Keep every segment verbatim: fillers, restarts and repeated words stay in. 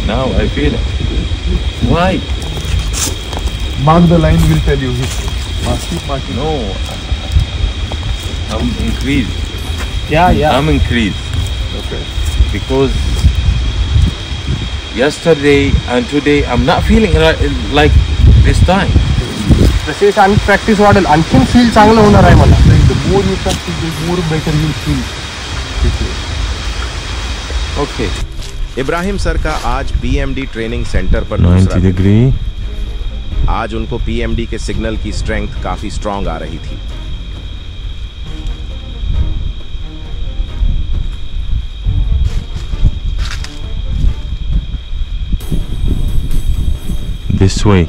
Now I feel it. Why? Mark the line, will tell you. Mark, keep marking. No. I'm increased. Yeah, yeah. I'm increased. Okay. Because yesterday and today I'm not feeling like this time. जसे आणि practice वाढेल आणखीन feel चांगलं होणार आहे मला. The more you practice, the more better you feel. Okay. Ibrahim sir का आज पीएमडी ट्रेनिंग सेंटर पर ninety degree. आज उनको पीएमडी के सिग्नल की स्ट्रेंथ काफी स्ट्रांग आ रही थी. This way.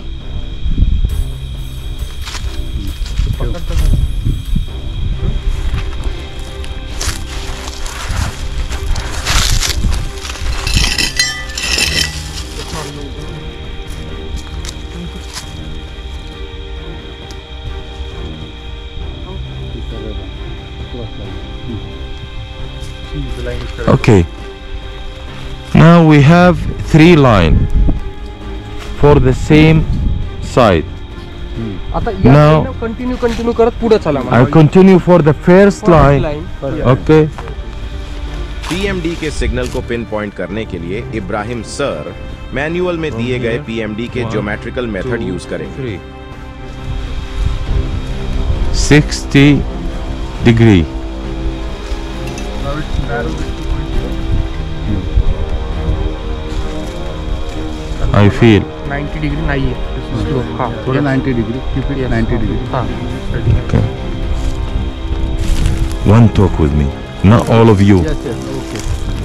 Okay. Now we have three line for the same side. आता Now- कंटिन्यू कंटिन्यू करत पुढे चला. I continue for the first line. Okay. PMD के सिग्नल को पिन पॉइंट करने के लिए इब्राहिम सर मैनुअल में दिए गए पीएमडी के ज्योमेट्रिकल मेथड यूज करेंगे. sixty degree. Now it's narrow. I feel. ninety degree नाहीये. हां थोड़ा ninety degree. Keep it ninety degree. हां. Okay. One talk with me, not all of you. Yes, yes. Okay.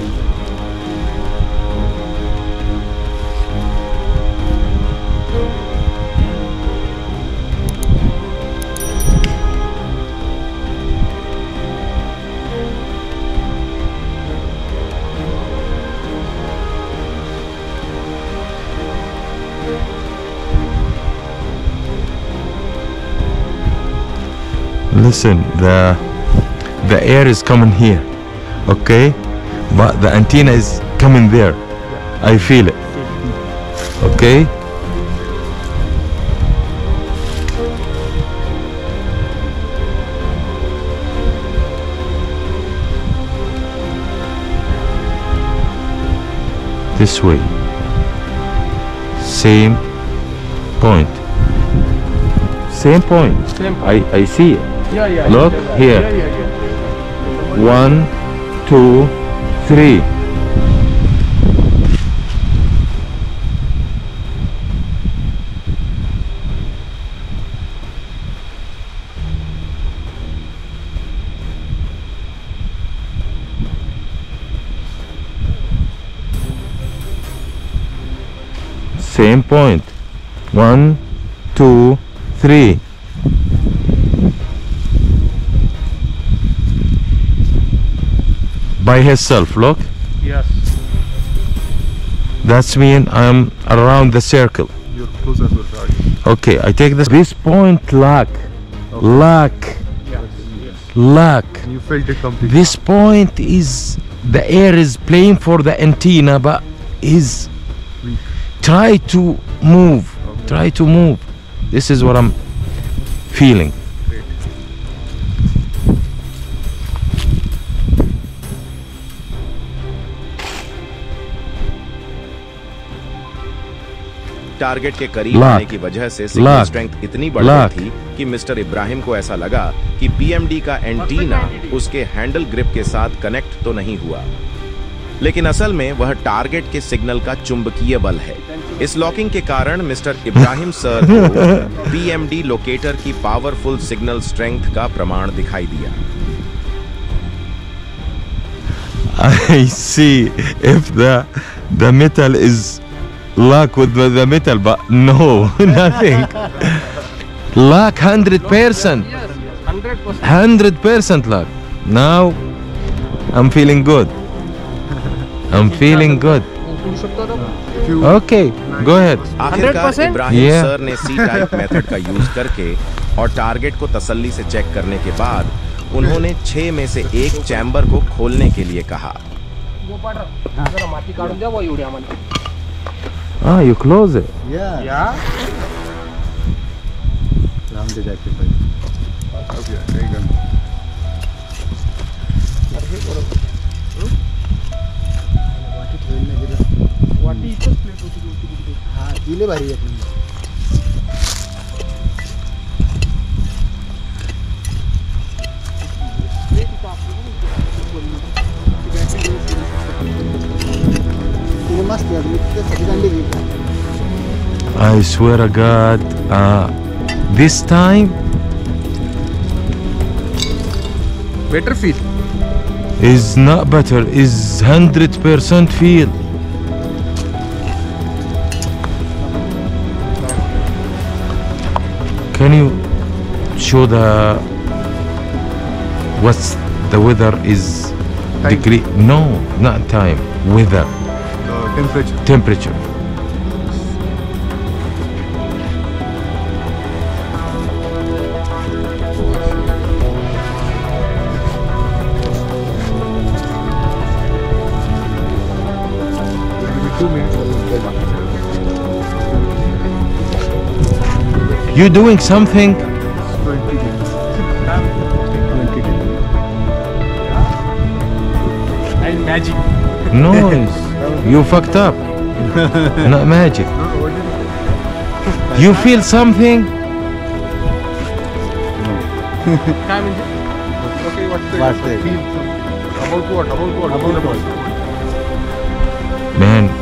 Listen, the the air is coming here, okay, but the antenna is coming there. I feel it. Okay. This way. Same point. Same point. Same I I see it. Yeah, yeah. Look yeah, here. Yeah, yeah, yeah. One, two, three. Same point. One, two, three. By himself, look. Yes. That's mean I'm around the circle. You're closer to the target. Okay, I take this. This point lack, lack, lack. You felt it completely. This point is the air is playing for the antenna, but is Weak. try to move, try to move. This is what I'm feeling. Target के करीब Lock. आने की वजह से signal Lock. Strength इतनी बढ़ Lock. गई थी कि मिस्टर इब्राहिम को ऐसा लगा कि पीएमडी का एंटीना उसके हैंडल ग्रिप के साथ कनेक्ट तो नहीं हुआ, लेकिन असल में वह टारगेट के सिग्नल का चुंबकीय बल है. इस लॉकिंग के कारण मिस्टर इब्राहिम सर को पीएमडी लोकेटर की पावरफुल सिग्नल स्ट्रेंथ का प्रमाण दिखाई दिया. I see if the the metal is lock with the, the metal, but no, nothing. Lock hundred percent, hundred percent. hundred percent lock. Now I'm feeling good. I'm feeling good. करू शकतो ना. Okay, go ahead. आखिरकार one hundred percent? Ibrahim Yeah. Sir ने C type method का use करके और target को तसल्ली से चेक करने के बाद उन्होंने छह में से एक चैम्बर को खोलने के लिए कहा. जरा माती काढून द्या एवढी आम्हाला. Ah, you close it. Yeah. Yeah. Round the jacket. Okay, there you go. वाटी इथंच प्लेट होती होती तिकडे. हा दिले भारी एक नंबर. तिने मस्त आहे मी त्यासाठी आणली ती. I swear to God, uh, this time Better feel. is not better, is hundred percent feel. Can you show the what's the weather is Time. degree? No, not time. Weather, The temperature. temperature. Maybe two minutes. You doing something? twenty minutes. Twenty degree. And magic. Noise. You fucked up. Not magic. No, no, what is it? You feel something? काय म्हणजे? Okay, what's the वाटतंय. feel? About what? About what? About Feel what? Man,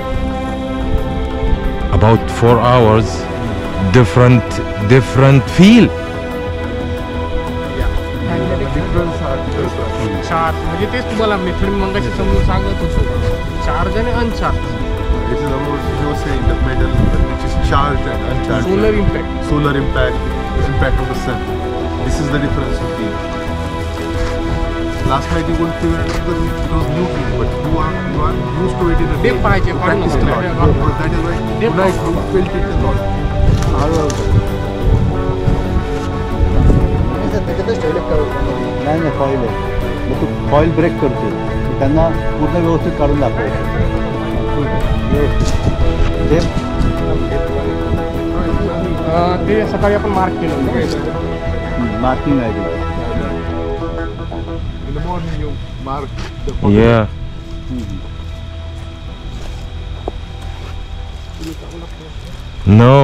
about four hours, different, different feel. Difference are different. Charge म्हणजे तेच तुम्हाला method मंगाशी समजून सांगत होतो. Charge आणि uncharge. This is about you were saying the metal which is charged and uncharged. Solar impact. Solar impact, the impact of the sun. This is the difference you feel. Last night you couldn't feel it because it was new to you, but you are you are used to it in a They day. पाहिजे, You काढून practiced a lot. घेतलं. So that is why They tonight you felt it a lot. त्याच्यातच ठेवले नाही नाही foil आहे मग तू foil break करतो त्यांना पूर्ण व्यवस्थित काढून दाखवायचं व्यवस्थित ते अं, ते सकाळी आपण मार्क केलं ना. मार्किंग आहे तिथे. In the morning you mark the Yeah. No.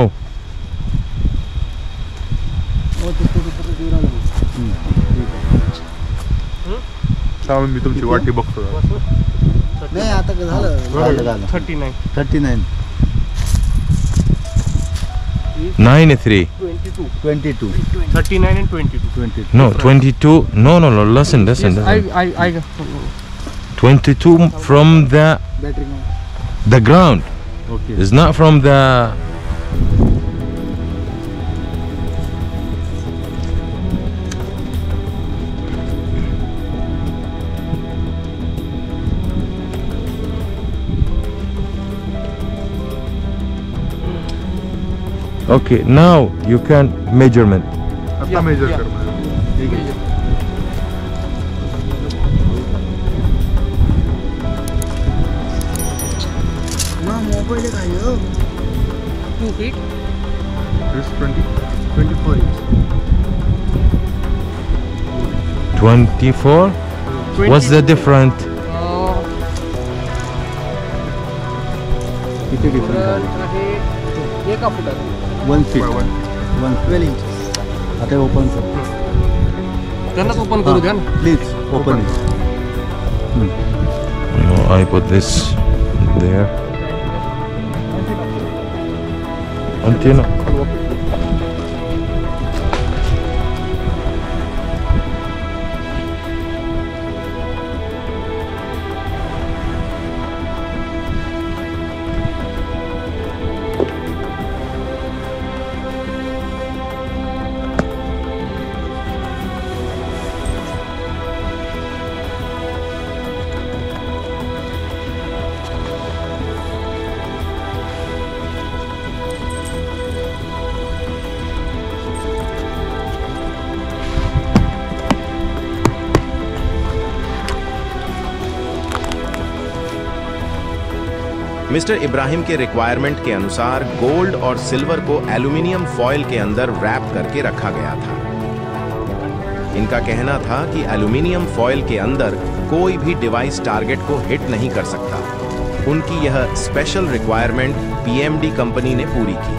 सामान मी तुमची वाटी बघतो. नाही आता झालं झालं झालं thirty nine. Thirty nine Nine three. Twenty two. Twenty two thirty nine and twenty two. Twenty No, twenty-two. No, no, no. Listen, listen, Yes, I, listen. I, I, Twenty-two from the battery the ground. Okay It's not from the. Okay, now you can measurement. आता Yeah, measure yeah. कर मला. Mobile काय two feet. This twenty. Twenty four inch Twenty-four. What's the difference? किती difference आहे एका फुटात. One feet By one. One twelve inch आता open कर त्यांनाच ओपन करू द्या ना. Please open No, I put this there. Antenna. Mister Ibrahim के रिक्वायरमेंट के अनुसार गोल्ड और सिल्वर को एल्यूमिनियम फॉयल के अंदर रैप करके रखा गया था। इनका कहना था कि एल्यूमिनियम फॉयल के अंदर कोई भी डिवाइस टारगेट को हिट नहीं कर सकता। उनकी यह स्पेशल रिक्वायरमेंट पीएमडी कंपनी ने पूरी की।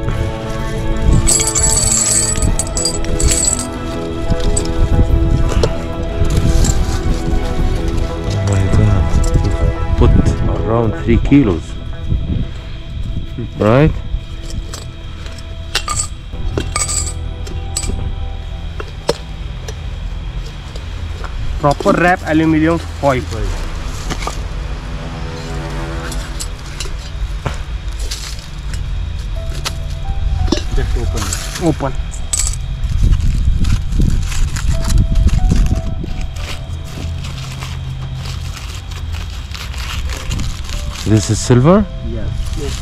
Around three kilos, right? Proper wrap aluminium foil. Just open. Open. This is silver? Yes.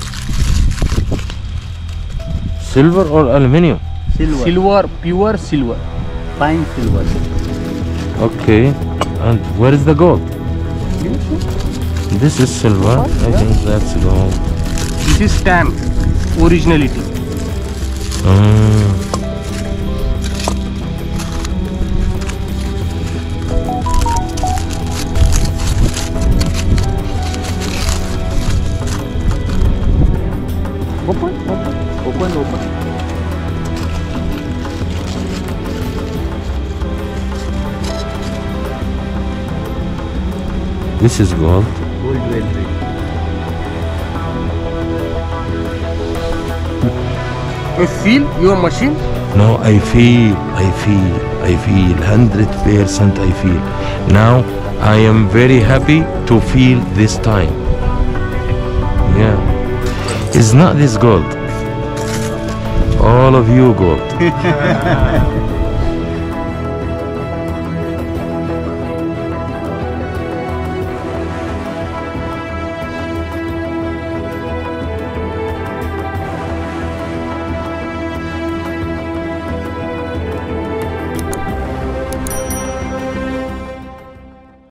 Silver or aluminium? Silver. Silver, pure silver. Fine silver. Okay. And where is the gold? This is silver. I think that's gold. This is stamp, originality. Mm. Open, open. Open, open. This is gold. Gold jewelry. You feel your machine? No, I feel, I feel, I feel, one hundred percent I feel. Now I am very happy to feel this time. Yeah. It's not this gold. All of you gold.